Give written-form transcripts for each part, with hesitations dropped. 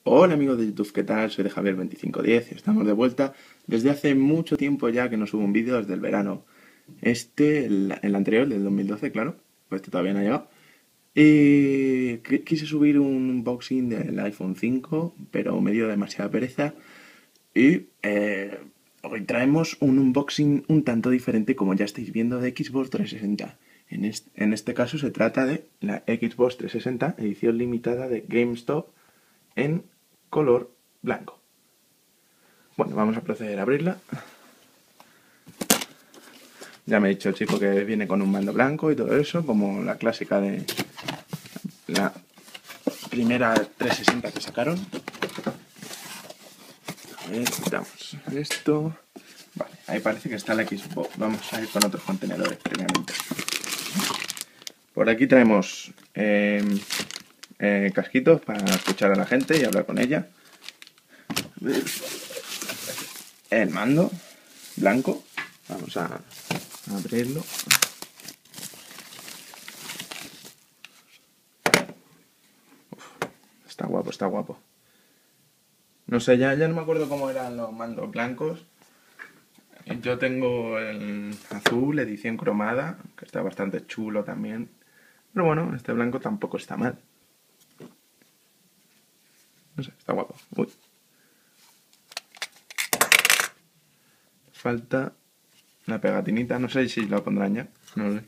Hola amigos de YouTube, ¿qué tal? Soy de Javier2510 y estamos de vuelta desde hace mucho tiempo ya que no subo un vídeo desde el verano. El anterior, el del 2012, claro, pues este todavía no ha llegado. Y quise subir un unboxing del iPhone 5, pero me dio demasiada pereza. Y hoy traemos un unboxing un tanto diferente, como ya estáis viendo, de Xbox 360. En este caso se trata de la Xbox 360 edición limitada de GameStop en color blanco. Bueno, vamos a proceder a abrirla. Ya me ha dicho el chico que viene con un mando blanco y todo eso, como la clásica de la primera 360 que sacaron. A ver, quitamos esto. Vale, ahí parece que está la Xbox. Vamos a ir con otros contenedores previamente. Por aquí traemos casquitos para escuchar a la gente y hablar con ella. El mando blanco. Vamos a abrirlo. Está guapo, está guapo. No sé, ya no me acuerdo cómo eran los mandos blancos. Yo tengo el azul, edición cromada, que está bastante chulo también. Pero bueno, este blanco tampoco está mal. No sé, está guapo. Uy. Falta una pegatinita, no sé si lo pondrán ya. No lo sé.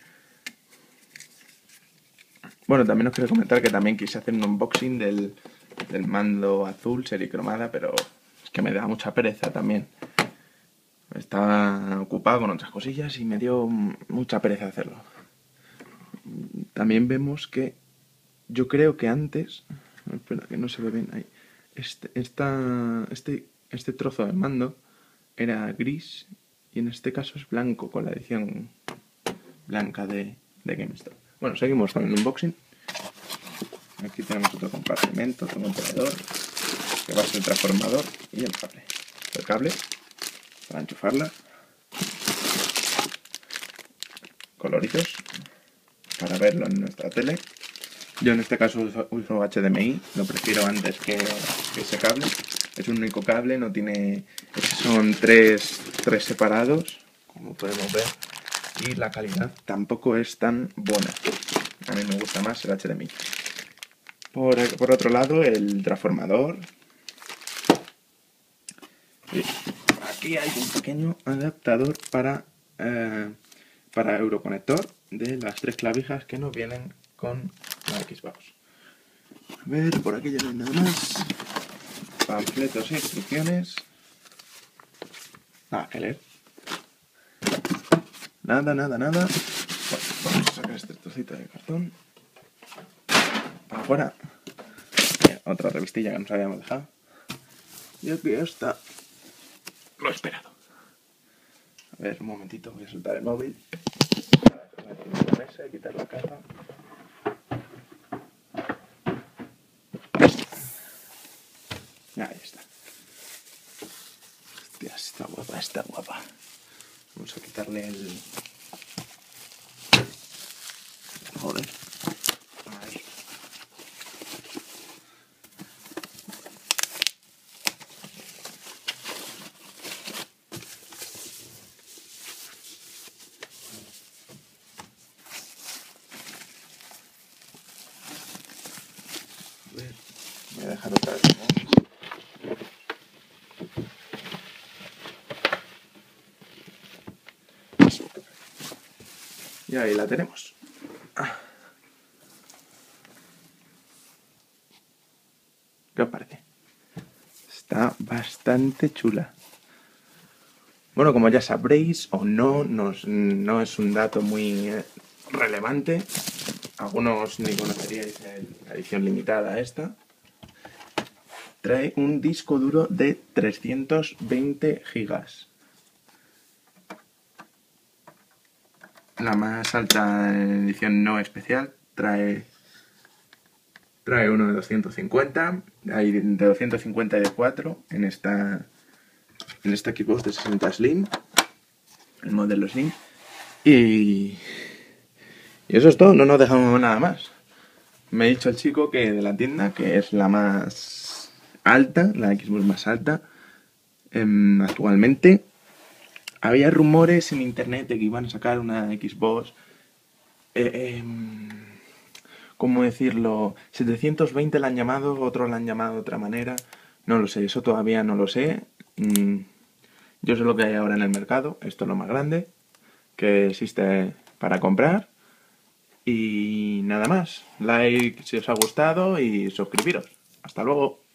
Bueno, también os quiero comentar que también quise hacer un unboxing del mando azul, serie cromada, pero es que me da mucha pereza también. Estaba ocupado con otras cosillas y me dio mucha pereza hacerlo. También vemos que yo creo que antes, espera que no se ve bien ahí, este trozo de mando era gris y en este caso es blanco con la edición blanca de GameStop. Bueno, seguimos con el unboxing. Aquí tenemos otro compartimento, otro contenedor, que va a ser el transformador y el cable. El cable para enchufarla. Coloritos para verlo en nuestra tele. Yo en este caso uso HDMI, lo prefiero antes que ese cable. Es un único cable, no tiene... Son tres separados, como podemos ver. Y la calidad tampoco es tan buena. A mí me gusta más el HDMI. Por otro lado, el transformador. Y aquí hay un pequeño adaptador para Euroconector de las 3 clavijas que nos vienen con la Xbox. A ver, por aquí ya no hay nada más. Panfletos e instrucciones. Nada que leer. Nada. Bueno, vamos a sacar este trocito de cartón. Para afuera. Mira, otra revistilla que nos habíamos dejado. Y aquí está lo esperado. A ver, un momentito, voy a soltar el móvil. Para la mesa y quitar la caja. Ahí está. Hostia, está guapa, está guapa. Vamos a quitarle el... Joder. Ahí. A ver, voy a dejar otra vez. Y ahí la tenemos. ¿Qué os parece? Está bastante chula. Bueno, como ya sabréis o no, no es un dato muy relevante. Algunos ni conoceríais la edición limitada esta. Trae un disco duro de 320 gigas. La más alta edición no especial trae uno de 250, hay de 250 y de 4 en esta Xbox de 60 Slim, el modelo Slim. Y eso es todo, no nos dejamos nada más. Me ha dicho el chico que de la tienda que es la más alta, la Xbox más alta actualmente. Había rumores en internet de que iban a sacar una Xbox, ¿cómo decirlo? 720 la han llamado, otros la han llamado de otra manera. No lo sé, eso todavía no lo sé. Yo sé lo que hay ahora en el mercado, esto es lo más grande que existe para comprar. Y nada más, like si os ha gustado y suscribiros. Hasta luego.